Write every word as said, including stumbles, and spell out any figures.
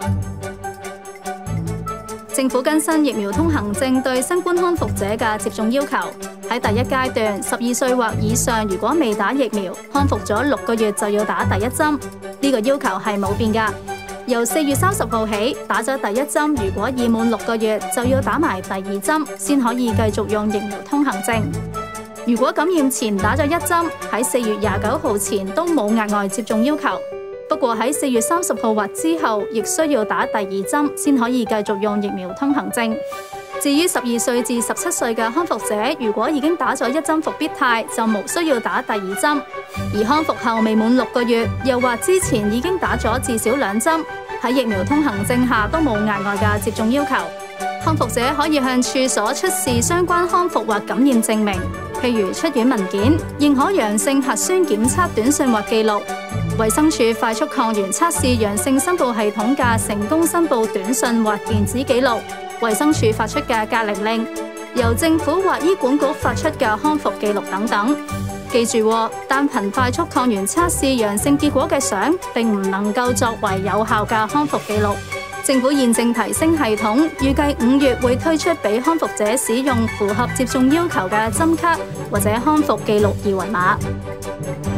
政府更新疫苗通行證對新冠康復者嘅接種要求。喺第一階段，十二歲或以上如果未打疫苗，康復咗六個月就要打第一針。呢個要求係冇變㗎。由四月三十號起，打咗第一針，如果已滿六個月，就要打埋第二針，先可以繼續用疫苗通行證。如果感染前打咗一針，喺四月廿九號前都冇額外接種要求。不過喺四月三十號或之後，亦需要打第二針，先可以繼續用疫苗通行證。至於十二歲至十七歲嘅康復者，如果已經打咗一針復必泰，就無需要打第二針。而康復後未滿六個月，又或之前已經打咗至少兩針，喺疫苗通行證下都冇額外嘅接種要求。康復者可以向處所出示相關康復或感染證明，譬如出院文件、認可陽性核酸檢測短信或記錄、衛生署快速抗原測試陽性申報系統嘅成功申報短信或電子記錄、衛生署發出嘅隔離令、由政府或醫管局發出嘅康復記錄等等。記住，單憑快速抗原測試陽性結果嘅相，並唔能夠作為有效嘅康復記錄。政府現正提升系統，預計五月會推出俾康復者使用符合接種要求嘅針卡或者康復記錄二維碼。